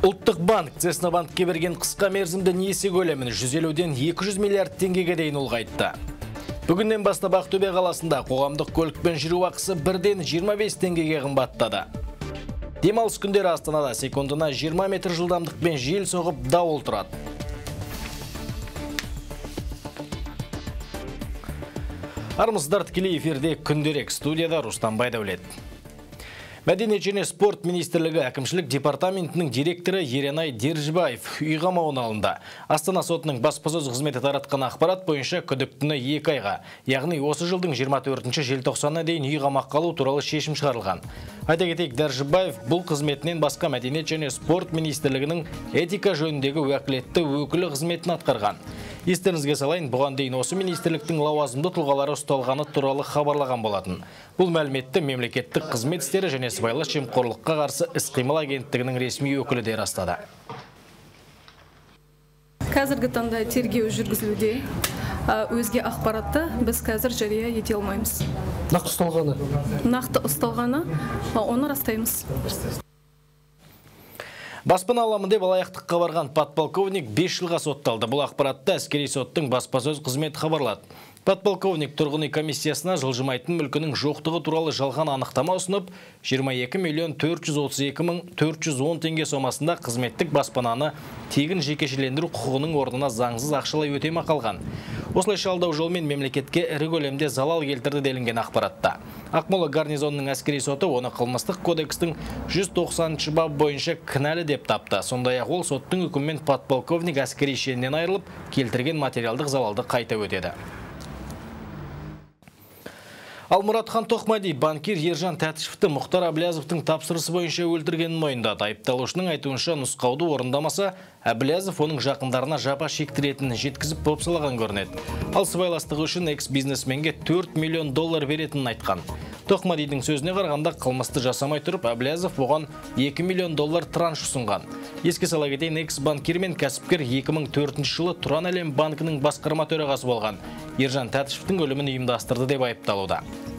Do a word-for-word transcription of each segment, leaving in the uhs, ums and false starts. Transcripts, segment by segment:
Ұлттық банк Цеснабанкке берген қысқа мерзімді несие көлемін жүз елуден екі жүз миллиард теңгеге дейін ұлғайтты. Бүгіннен бастап Ақтөбе қаласында қоғамдық көлікпен жүру ақысы бірден жиырма бес теңгеге қымбаттады. Демалыс күндері Астанада секундына жиырма метр жылдамдықпен жел соғып дауыл тұрады. Армысыздар, тікелей эфирде күнделік, студияда Рустам Байдәулет. Мәдениет және спорт министрлігі әкімшілік департаментінің директоры Еренай Держібаев үй қамауына алынды. Астана сотының баспасөз қызметі таратқан ақпарат бойынша күдіктіні екі айға, яғни осы жылдың жиырма төртінші желтоқсанына дейін үй қамаққа алу туралы шешім шығарылған. Айта кетейік, Держібаев бұл қызметінен басқа Мәдениет және спорт министрлігінің этика жөніндегі уәкілетті өкілі қызметін атқарған. Естеріңізге салайын, бұған дейін осы министрліктің лауазымды тұлғалары ұсталғаны туралы хабарлаған болатын. Бұл мәліметті мемлекеттік қызмет істері және сыбайлас жемқорлыққа қарсы іс-қимыл агенттігінің ресми өкілі де растады. Қазіргі таңда тергеу жүргізілуде. Өзге ақпаратты біз қазір жария ете алмаймыз. Нақты ұсталғаны? Нақты ұсталғаны, оны растаймыз. Баспана аламында алаяқтыққа барған подполковник бес жылға сотталды. Бұл ақпаратты әскери соттың баспасөз қызметі хабарлады. Подполковник тұрғын үй комиссиясына жылжымайтын мүлкінің жоқтығы туралы жалған анықтама ұсынып, жиырма екі миллион төрт жүз отыз екі мың төрт жүз он теңге сомасында қызметтік баспананы тегін жекешелендіру құқығының орнына заңсыз ақшалай өтемақы алған. Осылайша алдау жолмен мемлекетке ірі көлемде залал келтірді делінген ақпаратта. Ақмола гарнизонының әскери соты оны қылмыстық кодекстің жүз тоқсаныншы бап бойынша кінәлі деп тапты. Сондай-ақ ол соттың үкімімен подполковник әскери шенінен айырылып, келтірген материалдық залалды қайта өтеді. Ал Мұратхан Тоқмади банкир Ержан Тәтішевті Мұхтар Әблязовтың тапсырысы бойынша өлтіргенін мойындады. Айыпталушының айтуынша нұсқауды орындамаса, Әблязов оның жақындарына жапа шектіретінін жеткізіп бопсалаған көрінеді. Ал сыбайластығы үшін экс-бизнесменге төрт миллион доллар беретінін айтқан. Тоқмадидің сөзіне қарағанда қылмысты жасамай тұрып, Әблязов оған екі миллион доллар транш ұсынған. Еске сала кетейін, экс-банкир мен кәсіпкер екі мың төртінші жылы Тұран әлем банкінің басқарма төрағасы болған. Ержан Тәтішевтің өлімін ұйымдастырды деп айыпталуда.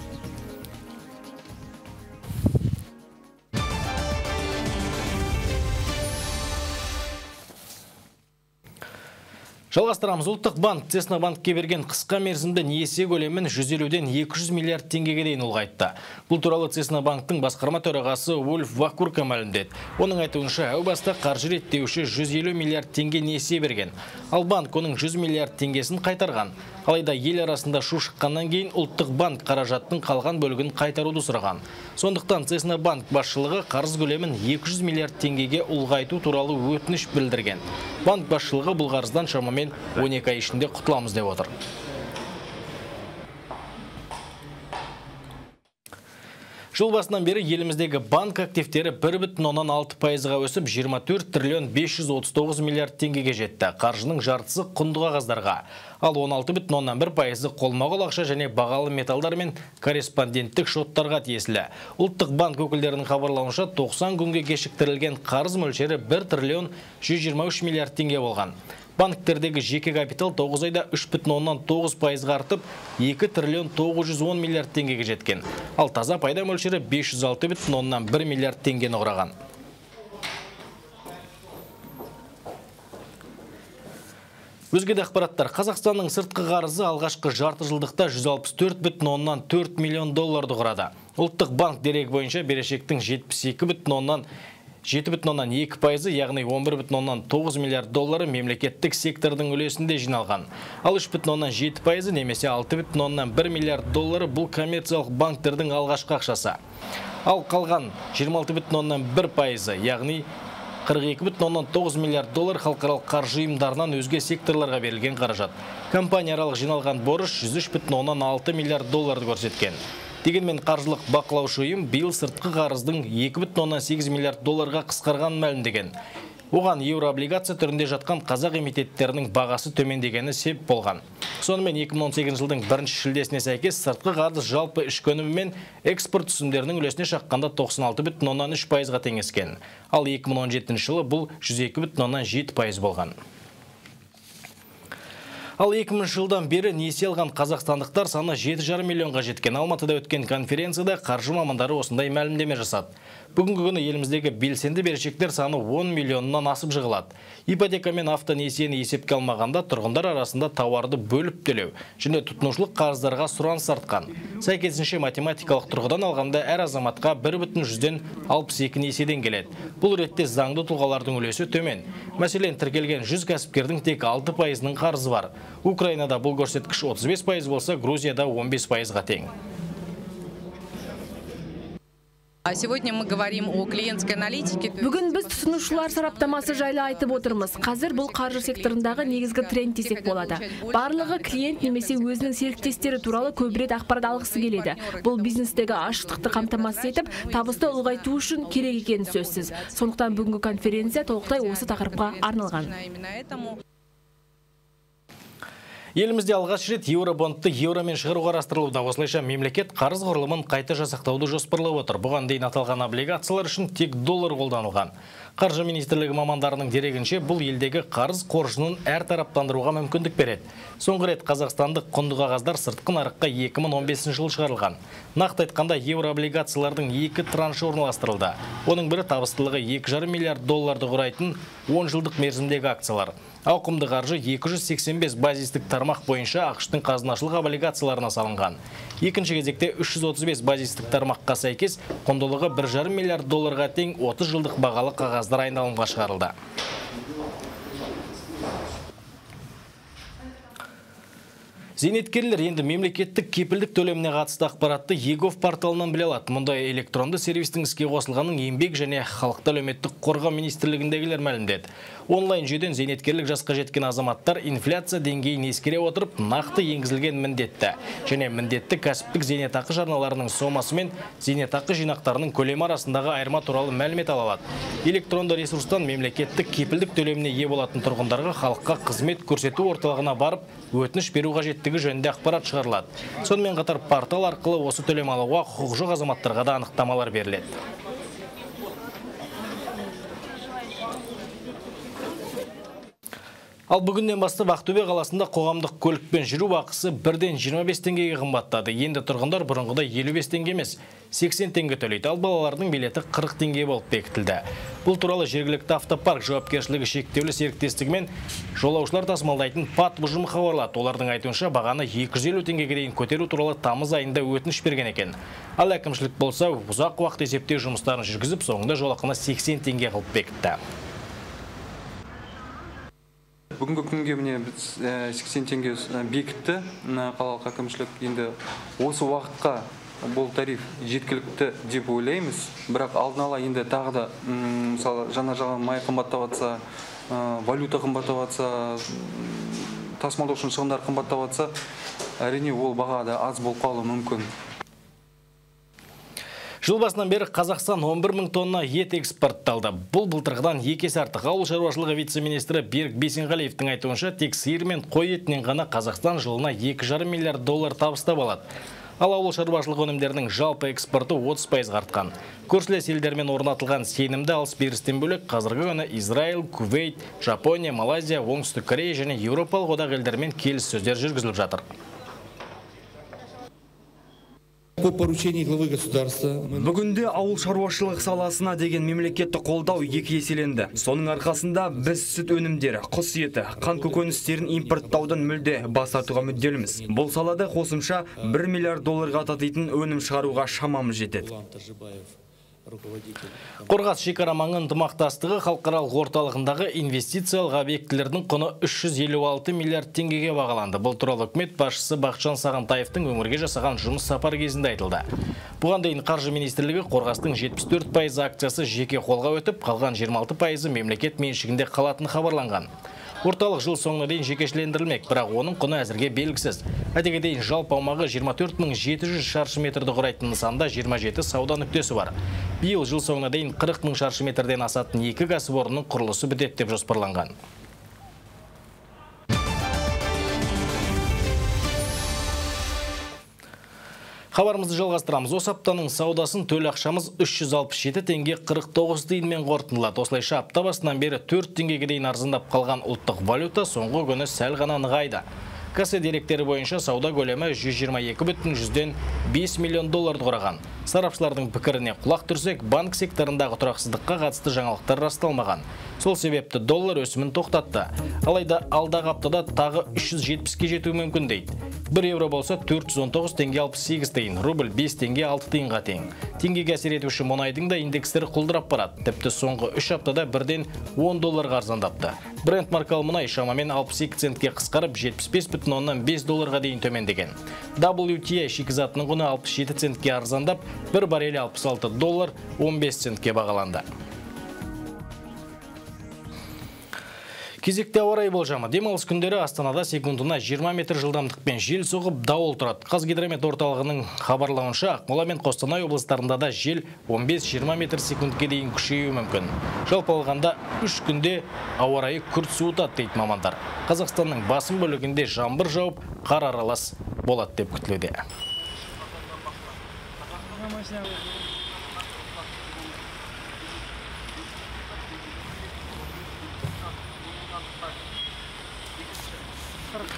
Жалғастырамыз. Ұлттық банк Цеснабанкке берген қысқа мерзімді несие көлемін жүз елуден екі жүз миллиард теңгеге дейін ұлғайтты. Бұл туралы Цеснабанктың басқарма төрағасы Вольф Вакурка мәлімдеді. Оның айтуынша, әу баста қаржы реттеуші жүз елу миллиард теңге несие берген. Ал банк оның жүз миллиард теңгесін қайтарған. Алайда ел арасында шу шыққаннан кейін Ұлттық банк қаражаттың қалған бөлігін қайтаруды сұраған. Сондықтан Цеснабанк басшылығы қарыз көлемін екі жүз миллиард теңгеге ұлғайту туралы өтініш білдірген. Банк басшылығы бұл қарыздан шамамен он екі ай ішінде құтыламыз деп отыр. Жыл басынан бері еліміздегі банк активтері бір бүтін оннан алты пайызға өсіп, жиырма төрт триллион бес жүз отыз тоғыз миллиард теңгеге жетті. Қаржының жартысы құнды қағаздарға, ал он алты бүтін оннан бір пайызы қолма-қол ақша және бағалы металдар мен корреспонденттік шоттарға тиесілі. Ұлттық банк өкілдерінің хабарлауынша тоқсан күнге кешіктірілген қарыз мөлшері бір триллион жүз жиырма үш миллиард теңге болған. Банктердегі жеке капитал тоғыз айда үш бүтін оннан тоғыз пайызға артып, екі триллион тоғыз жүз он миллиард теңгеге жеткен. Ал таза пайда мөлшері бес жүз алты бүтін оннан бір миллиард теңгені құраған. Өзге де ақпараттар. Қазақстанның сыртқы қарызы алғашқы жарты жылдықта жүз алпыс төрт бүтін оннан төрт миллион долларды құрады. Ұлттық банк дерегі бойынша берешектің жетпіс екі бүтін оннан жеті бүтін оннан екі пайызы, яғни он бір бүтін оннан тоғыз миллиард доллары мемлекеттік сектордың үлесінде жиналған. Ал үш бүтін оннан жеті пайызы немесе алты бүтін оннан бір миллиард доллары бұл коммерциялық банктердің алғашқы ақшасы. Ал қалған жиырма алты бүтін оннан бір пайызы, яғни қырық екі бүтін оннан тоғыз миллиард доллар халықаралық қаржы ұйымдарынан өзге секторларға берілген қаражат. Компания аралық жиналған борыш жүз үш бүтін оннан алты миллиард долларды көрсеткен. Дегенмен қаржылық бақылаушы ұйым биыл сыртқы қарыздың екі бүтін оннан сегіз миллиард долларға қысқарғанын мәлімдеген. Оған еурооблигация түрінде жатқан қазақ эмитеттерінің бағасы төмендегені себеп болған. Сонымен екі мың он сегізінші жылдың бірінші шілдесіне сәйкес сыртқы қарыз жалпы ішкі өнімі мен экспорт түсімдерінің үлесіне шаққанда тоқсан алты бүтін оннан үш пайызға теңескен. Ал екі мың он жетінші жылы бұл жүз екі бүтін оннан жеті пайыз болған. Ал екі мыңыншы жылдан бері несие алған қазақстандықтар саны жеті жарым миллионға жеткен. Алматыда өткен конференцияда қаржы мамандары осындай мәлімдеме жасады. Бүгінгі күні еліміздегі белсенді берешектер саны он миллионнан асып жығылады. Ипотека мен автонесиені есепке алмағанда тұрғындар арасында тауарды бөліп төлеу және тұтынушылық қарыздарға сұраныс артқан. Сәйкесінше математикалық тұрғыдан алғанда әр азаматқа бір бүтін жүзден алпыс екі несиеден келеді. Бұл ретте заңды тұлғалардың үлесі төмен. Мәселен, тіркелген жүз кәсіпкердің тек алты пайызының қарызы бар. Украинада бұл көрсеткіш отыз бес пайыз болса, Грузияда он бес пайызға тең. Сегодня мы говорим о клиентской аналитике. Бүгін біз тұтынушылар сараптамасы жайлы айтып отырмыз. Қазір бұл қаржы секторындағы негізгі тренд десек болады. Барлығы клиент немесе өзінің серіктестері туралы көбірек ақпарат алғысы келеді. Бұл бизнестегі ашықтықты қамтамасыз етіп, табысты ұлғайту үшін керек екені сөзсіз. Сондықтан бүгінгі конференция толықтай осы тақырыпқа арналған. Елімізде алғаш рет еуробондты еуромен шығару қарастырылуда. Осылайша мемлекет қарыз құрылымын қайта жасақтауды жоспарлап отыр. Бұған дейін аталған облигациялар үшін тек доллар қолданылған. Қаржы министрлігі мамандарының дерегінше бұл елдегі қарыз қоржынын әр тараптандыруға мүмкіндік береді. Соңғы рет қазақстандық құнды қағаздар сыртқы нарыққа екі мың он бесінші жылы шығарылған. Нақты айтқанда еурооблигациялардың екі траншы орналастырылды. Оның бірі табыстылығы екі жарым миллиард долларды құрайтын он жылдық мерзімдегі акциялар. Ауқымды қаржы екі жүз сексен бес базистік тармақ бойынша ақш-тың қазынашылық облигацияларына салынған. Екінші кезекте үш жүз отыз бес базистік тармаққа сәйкес құндылығы бір жарым миллиард долларға тең отыз жылдық бағалы қағаздар айналымға шығарылды. Зейнеткерлер енді мемлекеттік кепілдік төлеміне қатысты ақпаратты егов порталынан біле алады. Мұндай электронды сервистің іске қосылғанын еңбек және халықты әлеуметтік қорғау министрлігіндегілер мәлімдеді. Онлайн жүйеден зейнеткерлік жасқа жеткен азаматтар инфляция деңгейін ескере отырып, нақты енгізілген міндетті және міндетті кәсіптік зейнетақы жарналарының сомасы мен зейнетақы жинақтарының көлемі арасындағы айырма туралы мәлімет ала алады. Электронды ресурстан мемлекеттік кепілдік төлеміне ие болатын тұрғындарға халыққа қызмет көрсету орталығына барып, өтініш беру қажеттігі жөнінде ақпарат шығарылады. Сонымен қатар портал арқылы осы төлем алуға құқығы жоқ азаматтарға да анықтамалар беріледі. Ал бүгіннен бастап Ақтөбе қаласында қоғамдық көлікпен жүру ақысы бірден жиырма бес теңгеге қымбаттады. Енді тұрғындар бұрынғыда елу бес теңге емес, сексен теңге төлейді. Ал балалардың билеті қырық теңге болып бекітілді. Бұл туралы жергілікті автопарк жауапкершілігі шектеулі серіктестігімен жолаушылар тасымалдайтын ПАТ ұжымы хабарлады. Олардың айтуынша бағаны екі жүз елу теңгеге дейін көтеру туралы тамыз айында өтініш берген екен. Ал әкімшілік болса, ұзақ уақыт есептеу жұмыстарын жүргізіп, соңында жолақыны сексен теңге қылып бекітті. Бүгінгі күнге міне біз сексен теңге бекітті қалалық әкімшілік. Енді осы уақытқа бұл тариф жеткілікті деп ойлаймыз. Бірақ алдын ала енді тағы да мысалы жаңа жағын май қымбаттап жатса, валюта қымбаттап жатса, тасымалдаушының шығындар қымбаттап жатса, әрине ол баға да аз болып қалуы мүмкін. Жыл басынан бері Қазақстан он бір мың тонна ет экспортталды. Бұл былтырғыдан екі есе артық. Ауыл шаруашылығы вице-министрі Берік Бейсенғалиевтің айтуынша, тек сиыр мен қой етінен ғана Қазақстан жылына екі жарым миллиард доллар табыстап алады. Ал ауыл шаруашылығы өнімдерінің жалпы экспорты отыз пайызға артқан. Көршілес елдермен орнатылған сенімді алыс-берістен бөлек қазіргі күні Израиль, Кувейт, Жапония, Малайзия, Оңтүстік Корея және Еуропалық одақ елдермен келіссөздер жүргізіліп жатыр. По поручению главы государства. Бүгінде ауыл шаруашылық саласына деген мемлекеттік қолдау екі еселенді. Соның арқасында біз сүт өнімдері, құс еті, қан көкөністерін импорттаудан мүлде бас тартуға мүдделіміз. Бұл салада қосымша бір миллиард долларға татитын өнім шығаруға шамамыз жетеді. Қорғас шекара маңы ынтымақтастығы халықаралық орталығындағы инвестициялық объектілердің құны үш жүз елу алты миллиард теңгеге бағаланды. Бұл туралы үкімет басшысы Бақытжан Сағынтаевтың өңірге жасаған жұмыс сапары кезінде айтылды. Бұған дейін қаржы министрлігі Қорғастың жетпіс төрт пайыз акциясы жеке қолға өтіп, қалған жиырма алты пайызы мемлекет меншігінде қалатын хабарланған. Орталық жыл соңына дейін жекешелендірілмек, бірақ оның құны әзірге белгісіз. Әдеге дейін жалпы аумағы жиырма төрт мың жеті жүз шаршы метрді құрайтын нысанда жиырма жеті сауда нүктесі бар. Биыл жыл соңына дейін қырық мың шаршы метрден асатын екі кәсіпорынның құрылысы бітеді деп жоспарланған. Хабарымызды жалғастырамыз. Осы аптаның саудасын төл ақшамыз үш жүз алпыс жеті теңге қырық тоғыз тиынмен қорытындылады. Осылайша апта басынан бері төрт теңгеге дейін арзандап қалған ұлттық валюта соңғы күні сәл ғана нығайды. Кассе деректері бойынша сауда көлемі жүз жиырма екі бүтін жүзден бес миллион долларды құраған. Сарапшылардың пікіріне құлақ түрсек, банк секторындағы тұрақсыздыққа қатысты жаңалықтар расталмаған. Сол себепті доллар өсімін тоқтатты. Алайда алдағы аптада тағы үш жүз жетпіске жетуі мүмкін дейді. бір евро болса төрт жүз он тоғыз теңге алпыс сегіз тиын, рубль бес теңге алты тиынға тең. Теңгеге әсер етуші мұнайдың да индекстері құлдырап барады. Тіпті соңғы үш аптада бірден он долларға арзандапты. Брент маркалы мұнай шамамен алпыс екі центке қысқарып жетпіс бес бүтін оннан бес долларға дейін төмендеген. дабл ю ти ай шикізатының құны алпыс жеті центке арзандап, бір баррелі алпыс алты доллар он бес центке бағаланды. Кезекте ауа райы болжамы. Демалыс күндері Астанада секундына жиырма метр жылдамдықпен жел соғып дауыл тұрады. Қазгидромет орталығының хабарлауынша, Ақмола мен Қостанай облыстарында да жел он бес жиырма метр секундке дейін күшеюі мүмкін. Жалпы алғанда үш күнде ауа райы күрт суытады дейді мамандар. Қазақстанның басым бөлігінде жаңбыр жауып, қар аралас болады деп күтілуде.